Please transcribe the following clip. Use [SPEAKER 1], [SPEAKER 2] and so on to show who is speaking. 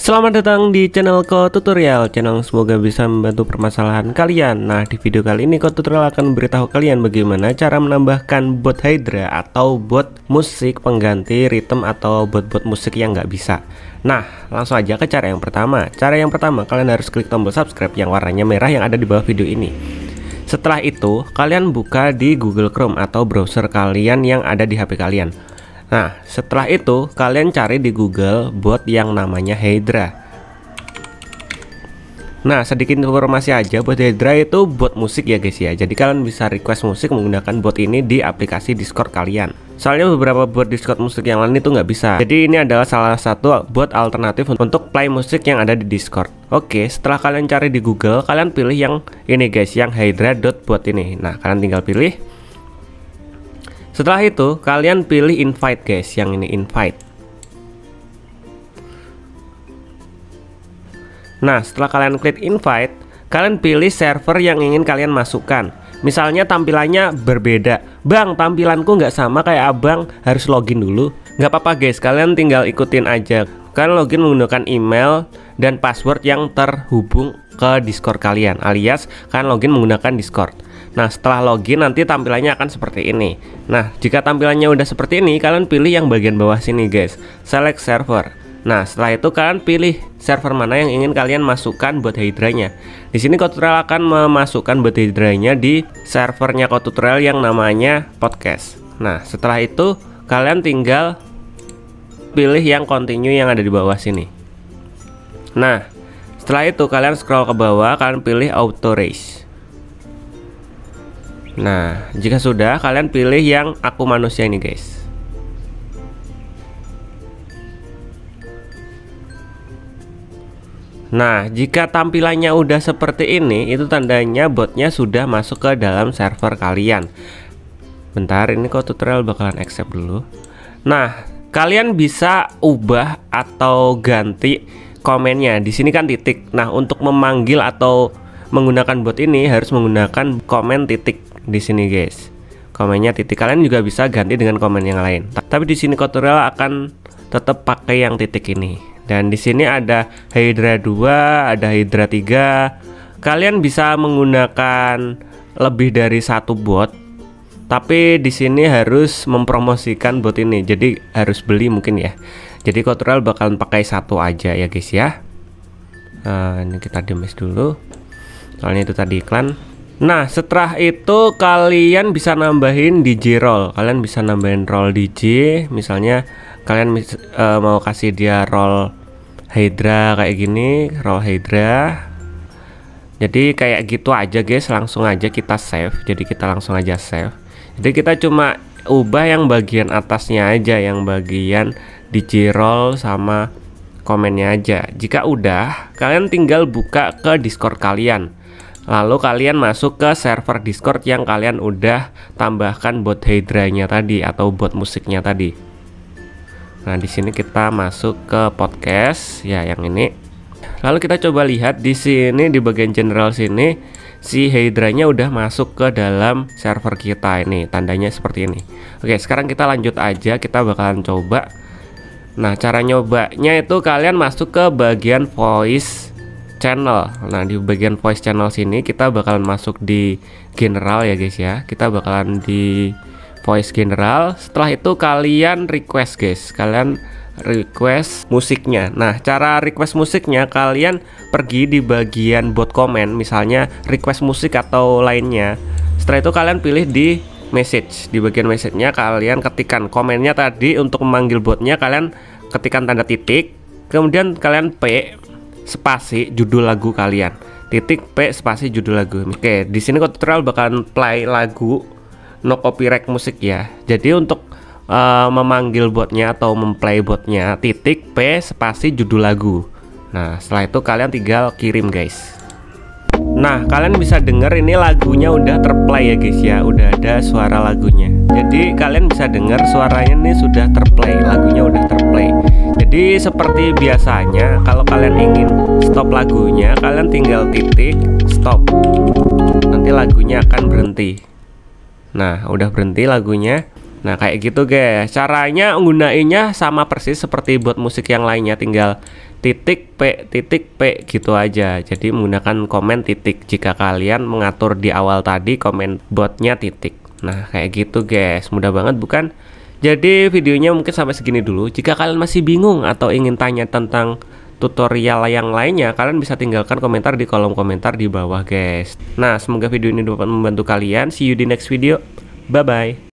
[SPEAKER 1] Selamat datang di channel Tutorial, channel semoga bisa membantu permasalahan kalian. Nah, di video kali ini Tutorial akan memberitahu kalian bagaimana cara menambahkan bot Hydra atau bot musik pengganti ritme atau bot-bot musik yang nggak bisa. Nah, langsung aja ke cara yang pertama. Cara yang pertama, kalian harus klik tombol subscribe yang warnanya merah yang ada di bawah video ini. Setelah itu, kalian buka di Google Chrome atau browser kalian yang ada di HP kalian. Nah, setelah itu kalian cari di Google bot yang namanya Hydra. Nah, sedikit informasi aja, bot Hydra itu bot musik ya guys ya. Jadi kalian bisa request musik menggunakan bot ini di aplikasi Discord kalian. Soalnya beberapa bot Discord musik yang lain itu nggak bisa. Jadi ini adalah salah satu bot alternatif untuk play musik yang ada di Discord. Oke, setelah kalian cari di Google, kalian pilih yang ini guys, yang hydra.bot ini. Nah, kalian tinggal pilih. Setelah itu kalian pilih invite guys, yang ini invite. Nah, setelah kalian klik invite, kalian pilih server yang ingin kalian masukkan. Misalnya tampilannya berbeda, bang, tampilanku nggak sama kayak abang, harus login dulu. Nggak apa-apa guys, kalian tinggal ikutin aja. Kalian login menggunakan email dan password yang terhubung ke Discord kalian, alias kalian login menggunakan Discord. Nah, setelah login nanti tampilannya akan seperti ini. Nah, jika tampilannya udah seperti ini, kalian pilih yang bagian bawah sini guys, select server. Nah, setelah itu kalian pilih server mana yang ingin kalian masukkan bot Hydra-nya. Di sini Tutorial akan memasukkan bot Hydra-nya di servernya Tutorial yang namanya podcast. Nah, setelah itu kalian tinggal pilih yang continue yang ada di bawah sini. Nah, setelah itu kalian scroll ke bawah, kalian pilih auto raise. Nah, jika sudah, kalian pilih yang aku manusia ini guys. Nah, jika tampilannya udah seperti ini, itu tandanya botnya sudah masuk ke dalam server kalian. Bentar, ini Tutorial bakalan accept dulu. Nah, kalian bisa ubah atau ganti komennya. Di sini kan titik. Nah, untuk memanggil atau menggunakan bot ini harus menggunakan komen titik di sini guys. Komennya titik, kalian juga bisa ganti dengan komen yang lain. Tapi di sini Tutorial akan tetap pakai yang titik ini. Dan di sini ada Hydra 2, ada Hydra 3. Kalian bisa menggunakan lebih dari satu bot. Tapi di sini harus mempromosikan bot ini. Jadi harus beli mungkin ya. Jadi Tutorial bakalan pakai satu aja ya guys ya. Ini kita demis dulu. Soalnya itu tadi iklan. Nah, setelah itu kalian bisa nambahin DJ roll. Kalian bisa nambahin roll DJ. Misalnya kalian mau kasih dia roll Hydra kayak gini, roll Hydra. Jadi kayak gitu aja guys, langsung aja kita save. Jadi kita langsung aja save. Jadi kita cuma ubah yang bagian atasnya aja, yang bagian DJ roll sama komennya aja. Jika udah, kalian tinggal buka ke Discord kalian. Lalu kalian masuk ke server Discord yang kalian udah tambahkan bot Hydra-nya tadi atau bot musiknya tadi. Nah, di sini kita masuk ke podcast ya, yang ini. Lalu kita coba lihat di sini di bagian general sini, si Hydra-nya udah masuk ke dalam server kita ini. Tandanya seperti ini. Oke, sekarang kita lanjut aja, kita bakalan coba. Nah, cara nyobanya itu kalian masuk ke bagian voice channel. Nah, di bagian voice channel sini kita bakalan masuk di general ya guys ya. Kita bakalan di voice general. Setelah itu kalian request guys. Kalian request musiknya. Nah, cara request musiknya kalian pergi di bagian bot komen, misalnya request musik atau lainnya. Setelah itu kalian pilih di message. Di bagian message-nya kalian ketikkan komennya tadi. Untuk memanggil botnya kalian ketikkan tanda titik, kemudian kalian P spasi judul lagu kalian, titik P spasi judul lagu. Oke, di sini Tutorial bakalan play lagu no copyright musik ya. Jadi untuk memanggil botnya atau memplay botnya, titik P spasi judul lagu. Nah, setelah itu kalian tinggal kirim guys. Nah, kalian bisa denger ini lagunya udah terplay ya guys ya, udah ada suara lagunya. Jadi kalian bisa dengar suaranya ini sudah terplay, lagunya udah terplay. Jadi seperti biasanya kalau kalian ingin stop lagunya, kalian tinggal titik stop. Nanti lagunya akan berhenti. Nah, udah berhenti lagunya. Nah, kayak gitu guys. Caranya nggunainnya sama persis seperti bot musik yang lainnya, tinggal titik P gitu aja. Jadi menggunakan komen titik jika kalian mengatur di awal tadi komen botnya titik. Nah kayak gitu guys, mudah banget bukan? Jadi videonya mungkin sampai segini dulu. Jika kalian masih bingung atau ingin tanya tentang tutorial yang lainnya, kalian bisa tinggalkan komentar di kolom komentar di bawah guys. Nah semoga video ini dapat membantu kalian. See you di next video, bye bye.